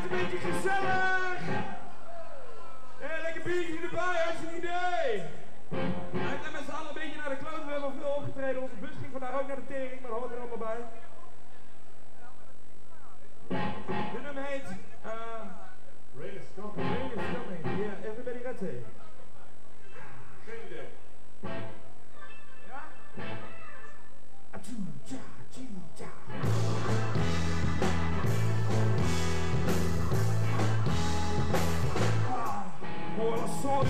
een beetje gezellig. Lekker biertje erbij, als je een idee. Wij zijn met z'n allen een beetje naar de kloot. We hebben al veel opgetreden. Onze bus ging vandaag ook naar de tering, maar dat hoort er allemaal bij. De nummer heet... Rain is coming. Rain is coming. Yeah, everybody ready? Geen idee. Ja? Atjoe-tja, tjoe-tja. Mooi als sorry.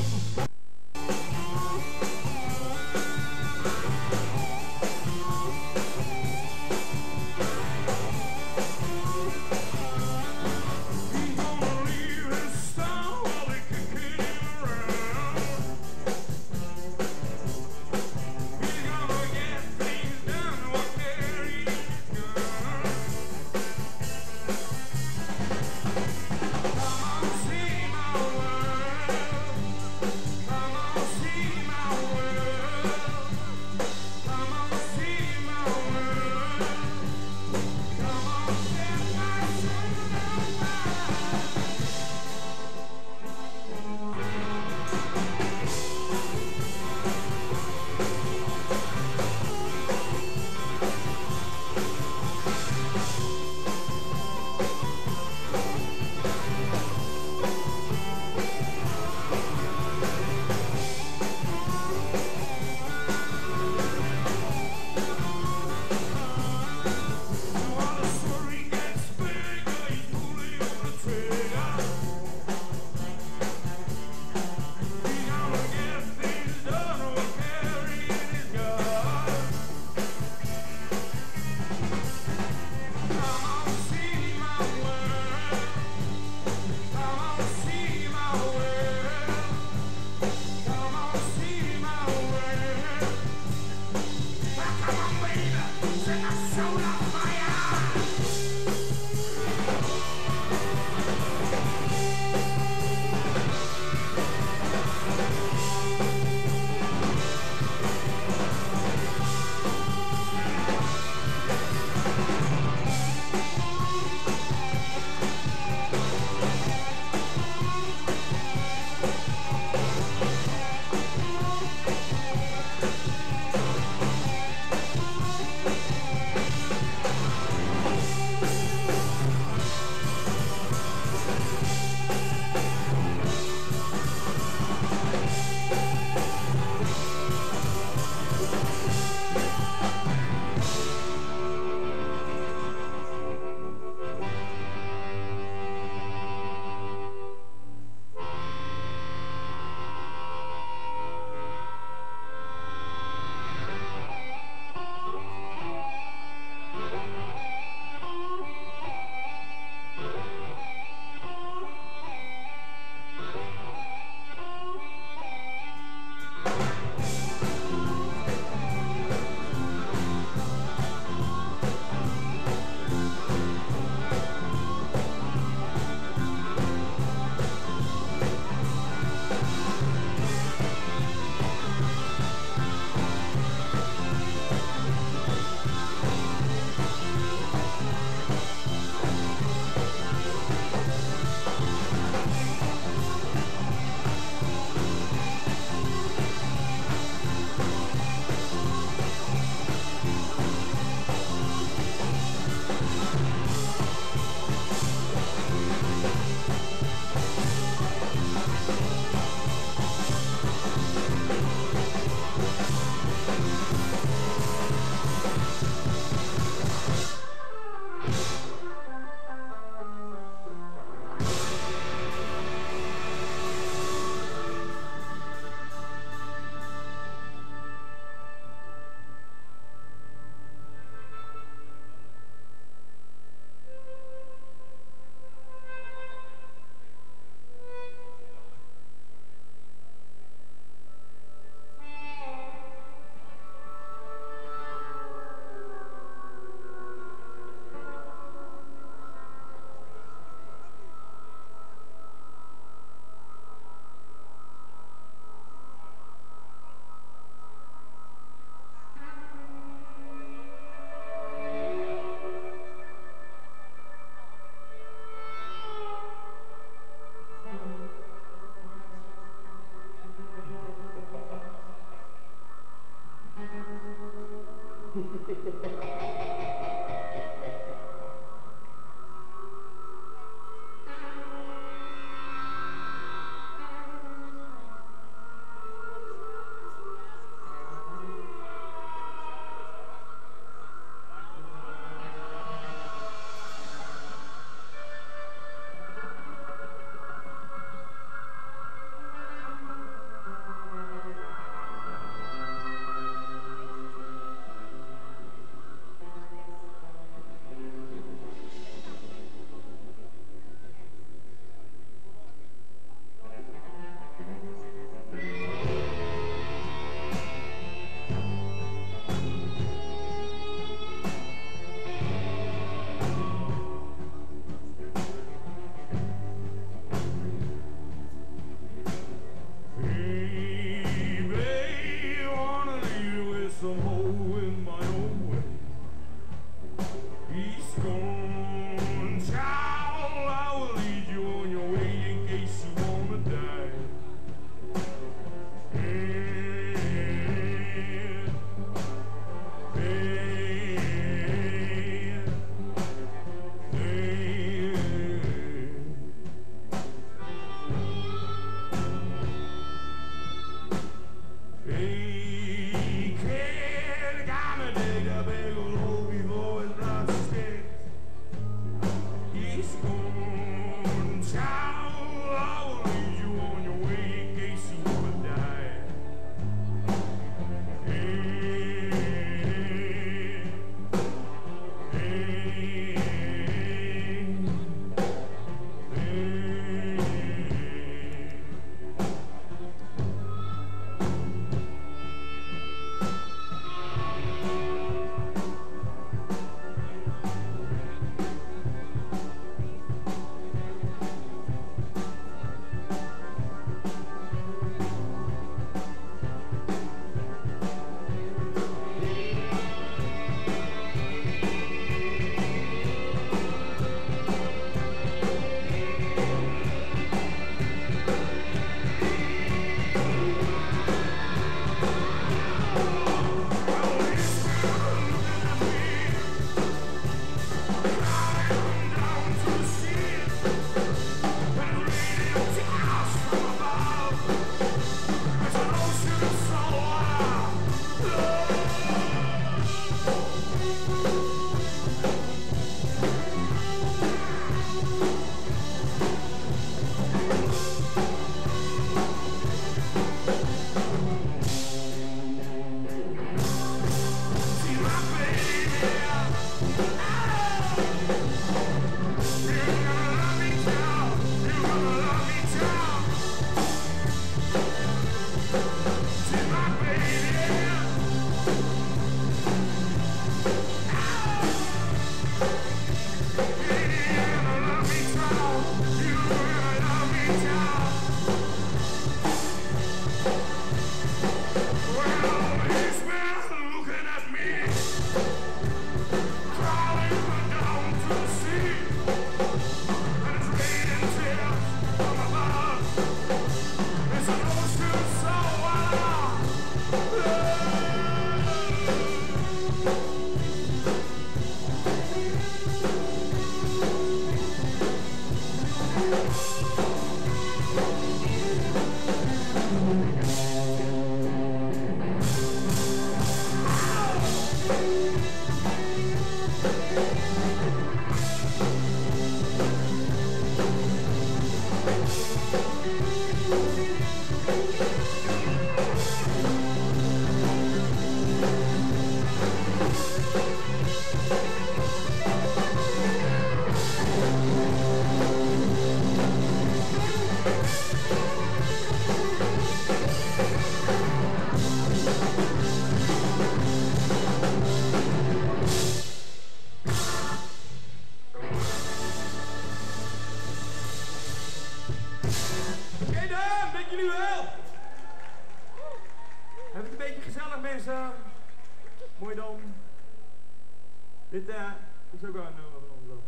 Dit is ook wel een nummer van ons dan.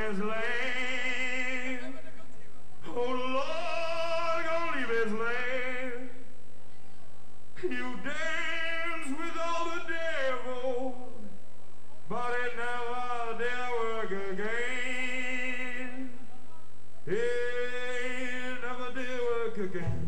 his land. Oh, the Lord gonna leave his land. You dance with all the devil, but it never did work again. It never did work again.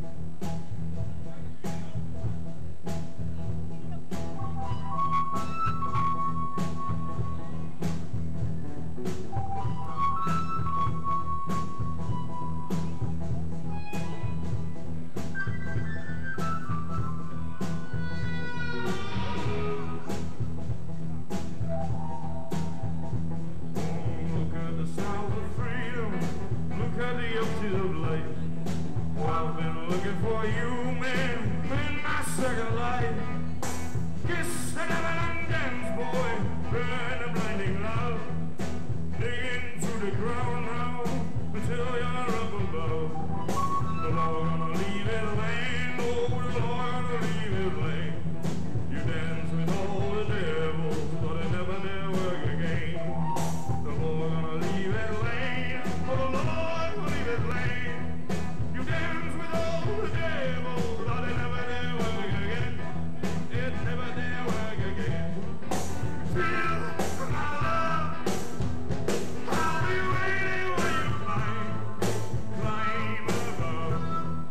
I've been looking for you, man, in my second life. Kiss the devil and dance, boy, burn a blinding love. Dig into the ground now until you're up above. The Lord gonna leave his land, oh, the Lord gonna leave his land. You dance with all the devils, but it never did work again. The Lord gonna leave his land, oh, the Lord gonna leave his land. Dance with all the devils, but it never did work again. It never did work again. Feel my love, I'll be waiting when you climb above.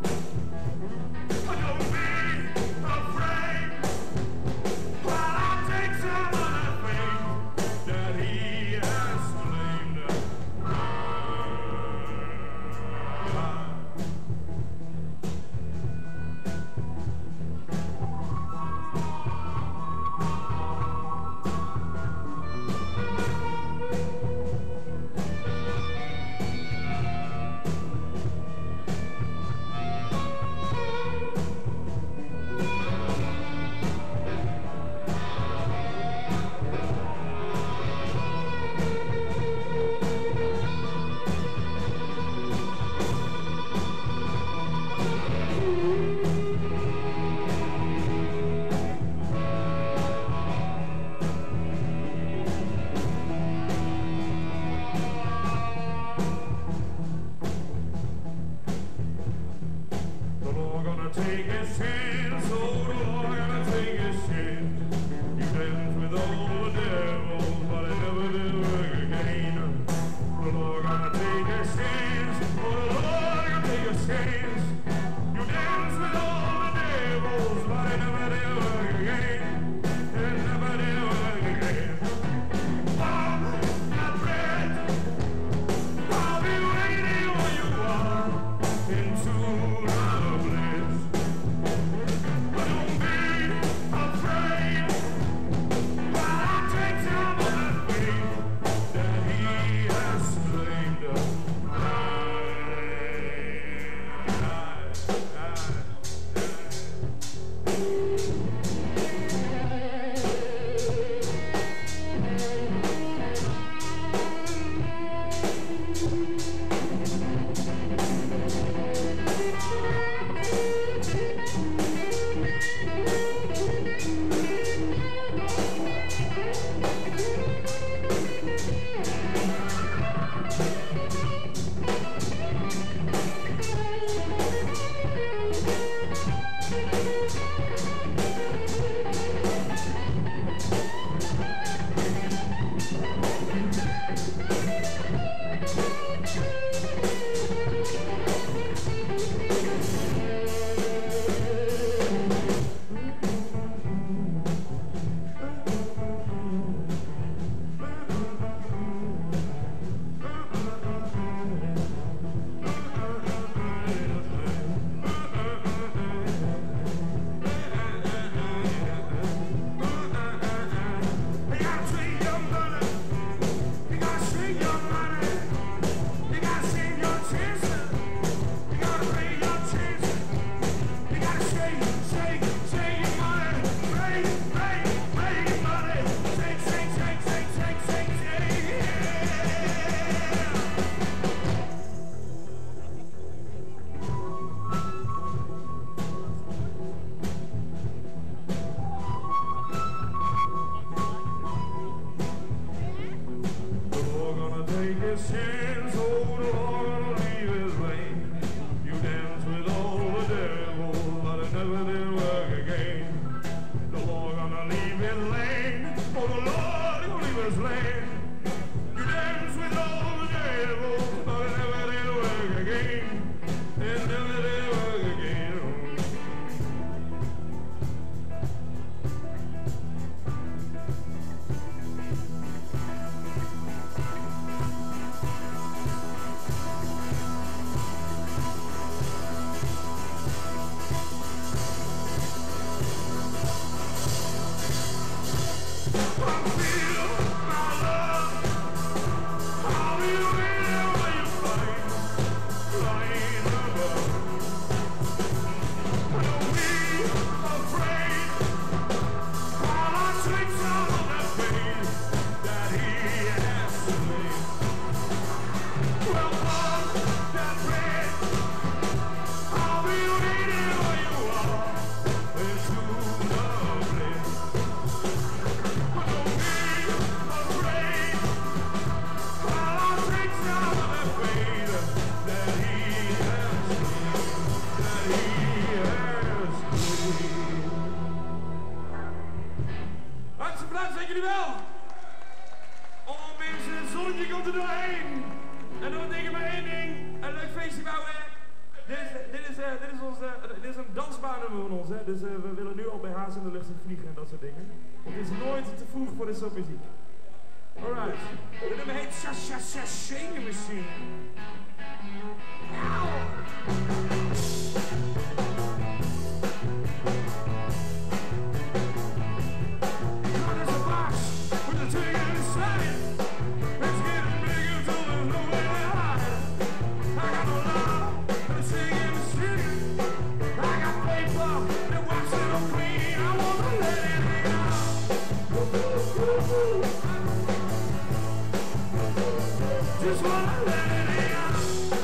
Don't be afraid, while I take some of the faith that he has claimed. Take his chance, oh, the Lord gonna take his chance. You dance with all the devils, but it never did work again. The Lord gonna take his chance, oh, the Lord gonna take his chance. You dance with all the devils, but it never did work again. It never did work again. All that bread, I'll be waiting where you are into the bliss. Hartstikke bedankt, zijn jullie wel? Oh mensen, het zonnetje komt er doorheen. En dan denk ik maar één ding, een leuk feestje bouwen. Dit is een dansbaannummer van ons, hè? Dus we willen nu al bij haas in de lucht vliegen en dat soort dingen. Het is nooit te vroeg voor dit soort muziek. Alright, de nummer heet Shake Machine. Just wanna let it out.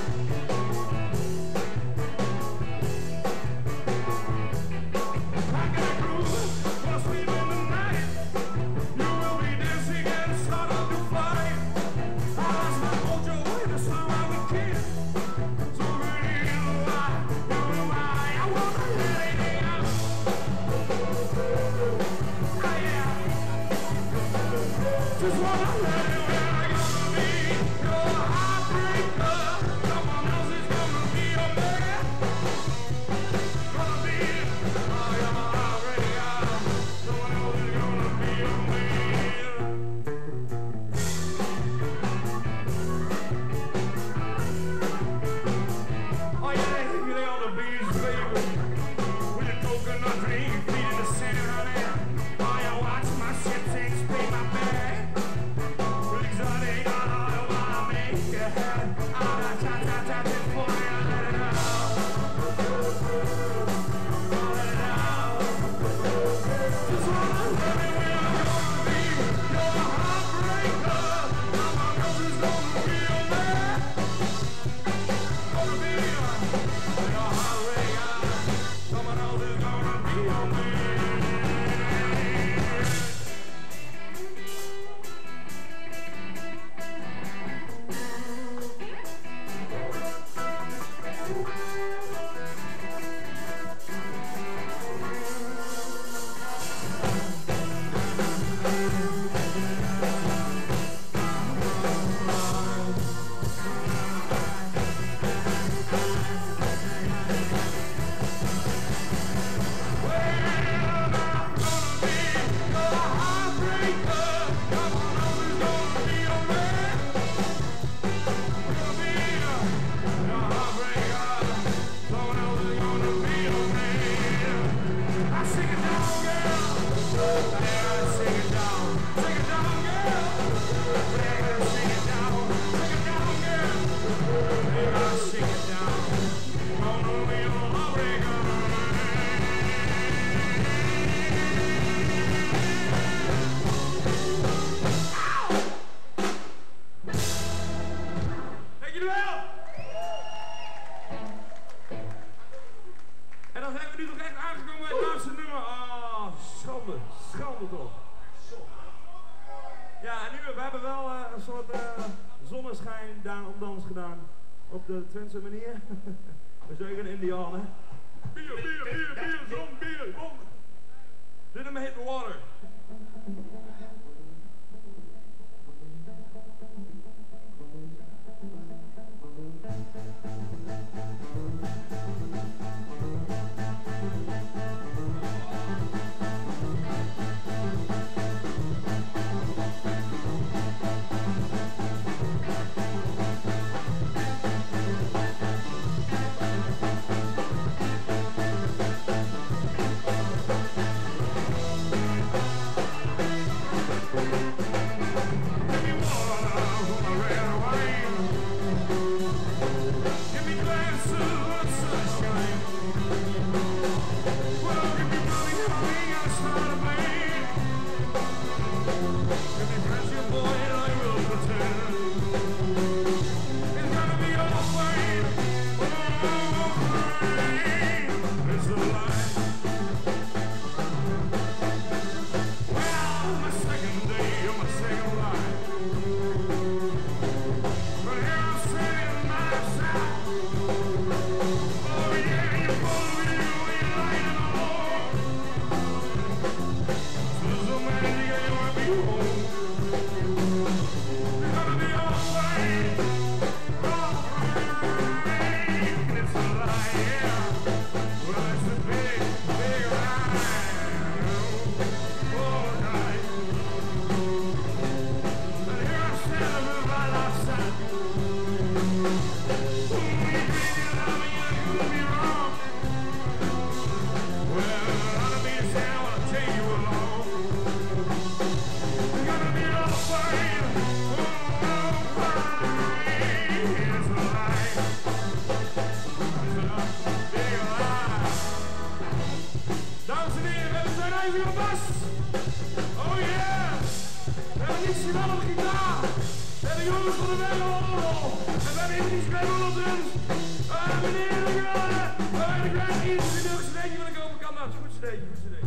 Schande toch. Ja, en nu, we hebben wel een soort zonneschijn dans gedaan. Op de Twentse manier. We zeggen een Indiaan, hè. Bier, zon, bier, kom. Dit is heet water. Stevie op bas. Oh yeah. We hebben Niets Sinan op gitaar. We hebben Jonas van der Berg op orgel. En we hebben Indri's Krebel op drums. Meneer de Grade. We hebben de Grand East. Een leuk cd'tje van de kopen kan dat. Goed cd'tje, goed cd'tje.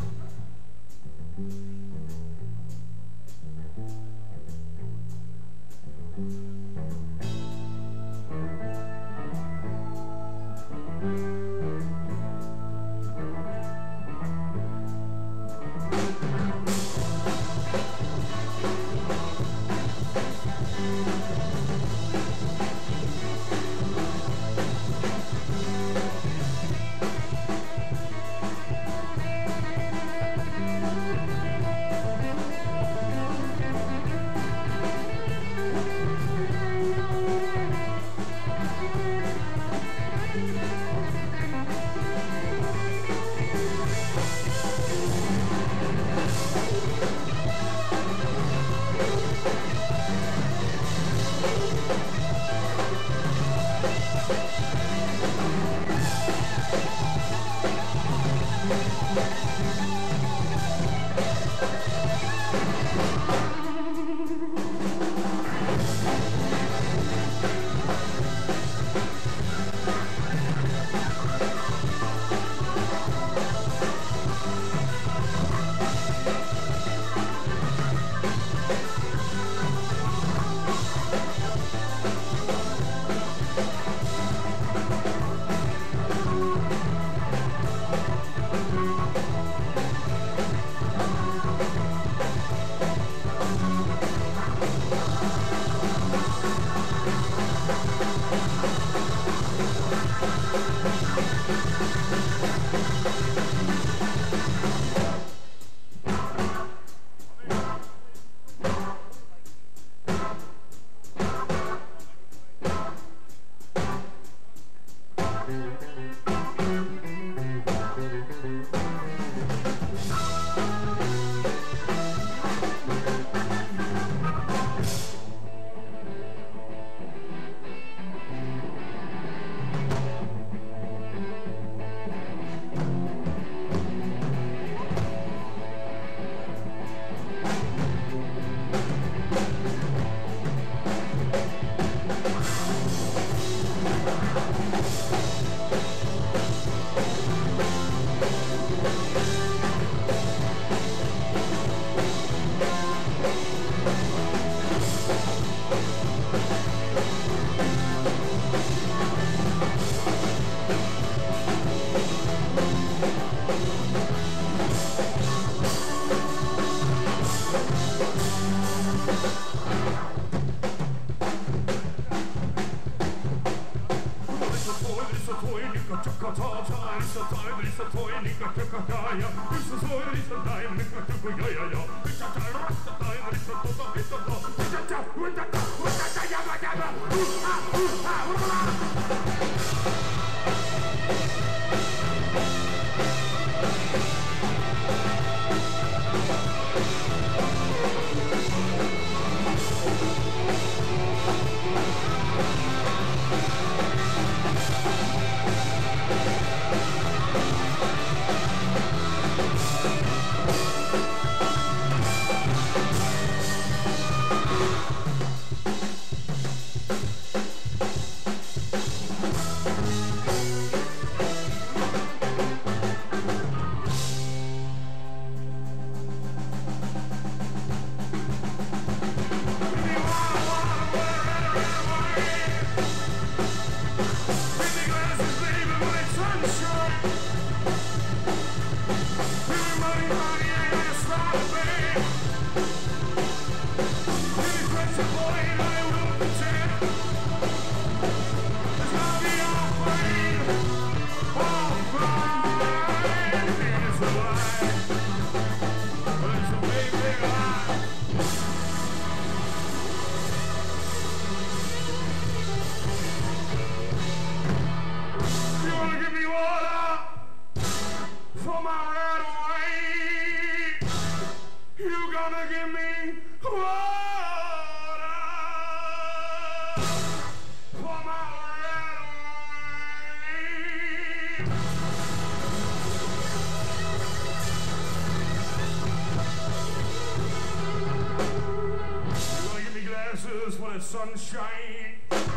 the sunshine.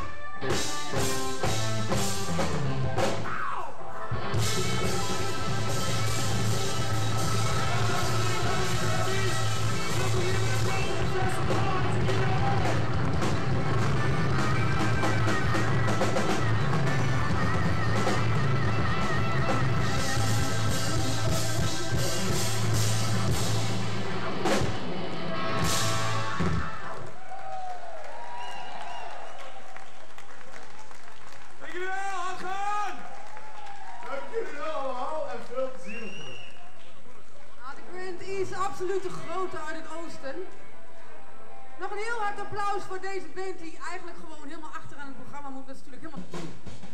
Absolute grote uit het oosten. Nog een heel hard applaus voor deze band die eigenlijk gewoon helemaal achteraan het programma moet. Dat is natuurlijk helemaal